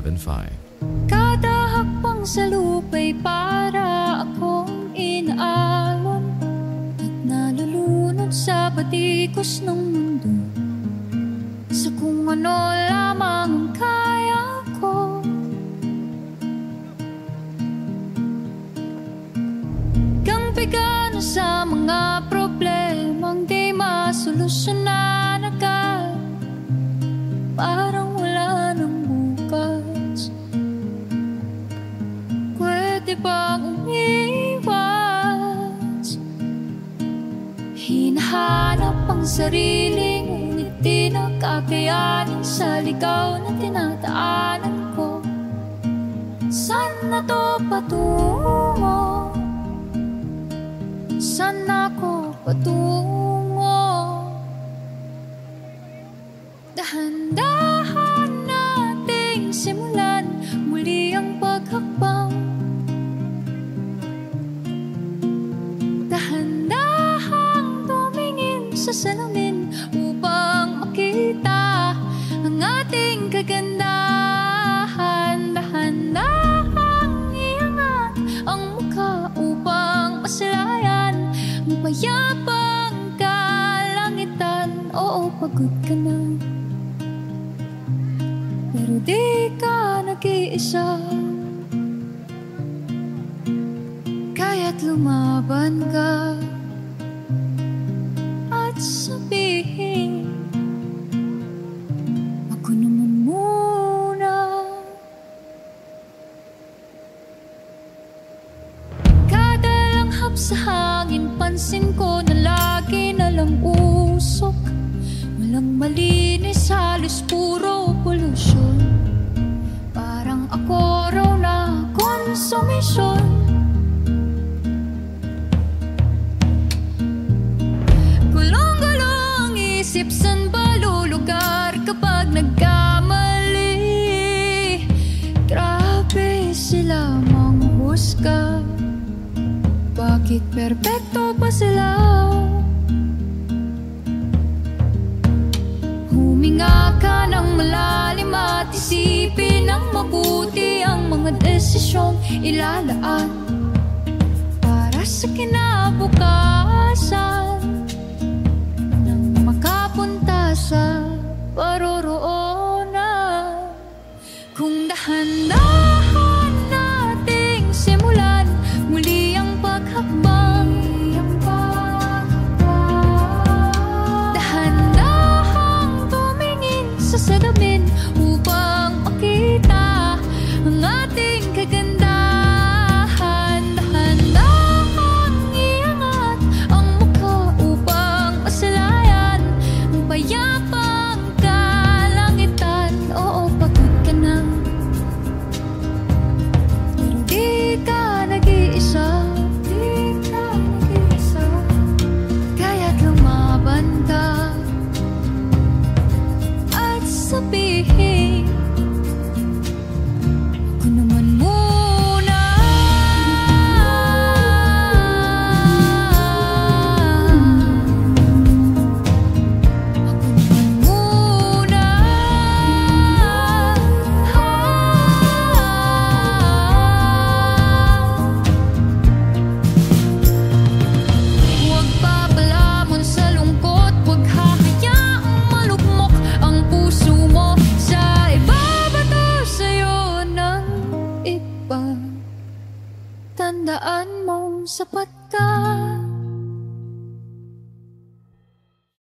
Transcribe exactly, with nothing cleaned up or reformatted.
seven five. Kada hakbang sa lupa'y para akong inaalon at nalulunod sa patikos ng mundo, sa kung ano lamang ang kaya ko. Kang bigano sa mga problemang di masolusyonan agad, parang wala nang bukas. Pwede bang umiwas? Hinahanap ang sarili, ngunit di nakakayanin sa ligaw na tinataanan ko. Saan na to patungo? Saan ako patungo? Dahan-dahan nating simulan muli ang paghakbang. Dahan-dahang tumingin sa salamin upang makita ang ating kagandahan. Dahan-dahang iangat ang mukha upang masalayan ang payapang kalangitan. Oo, pagod ka na, pero di ka nag-iisa. Kaya't lumaban ka at sabihin, ako naman muna. Kada langhap sa hangin, pansin ko na lagi nalang usok. Walang malinis, halos puro polusyon. Parang ako raw na konsumisyon. Gulong-gulong ang isip, san ba lulugar kapag nagkamali? Grabe sila manghusga, bakit perpekto pa sila? Huminga ka ng malalim at isipin ng mabuti ang mga desisyong ilalaan para sa kinabukasan, nang makapunta sa paroroonan. Kung dahan-dahan nating simulan muli ang paghakbang, sa salamin upang makita ang ating kagandahan. Dahan-dahang iangat ang mukha upang masalayan ang payapang kalangitan. Oo, pagod ka na, pero di ka nag-iisa. Di ka nag-iisa, kaya't lumaban ka at sabihin, ako naman muna. Ako naman muna. Huwag papalamon sa lungkot, huwag hahayaang malugmok ang puso mo sa ibabato sa'yo ng iba. Tandaan mong sapat ka.